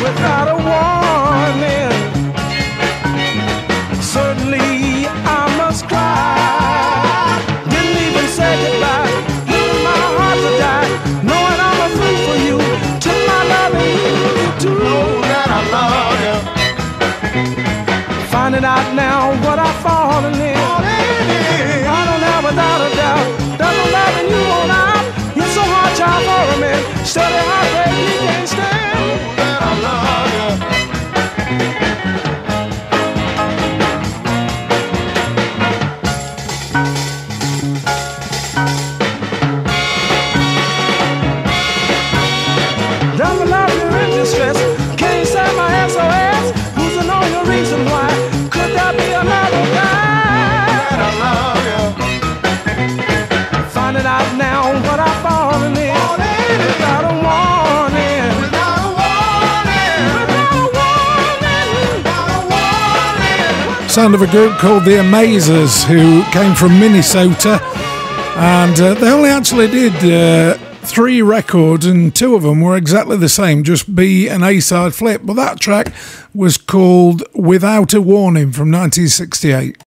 without a warning. Certainly I must cry. Didn't even say goodbye. Leaving my heart to die. Knowing I'm a fool for you. Took my love and you to know that I love you. Finding out now what I've fallen in. I don't have without a doubt. Double loving you on out. You're so hard, child, for a man. Steady heartbreak you can't stand. That I love you. Double love, you're in distress. Can't send my SOS. Who's to know your reason why? Could that be another guy? That I love you. Finding out now what I've fallen in. Without a warning. Without a warning. Without a warning. Sound of a group called The Amazers, who came from Minnesota, and they only actually did 3 records, and 2 of them were exactly the same, just B and A-side flip. But that track was called Without a Warning from 1968.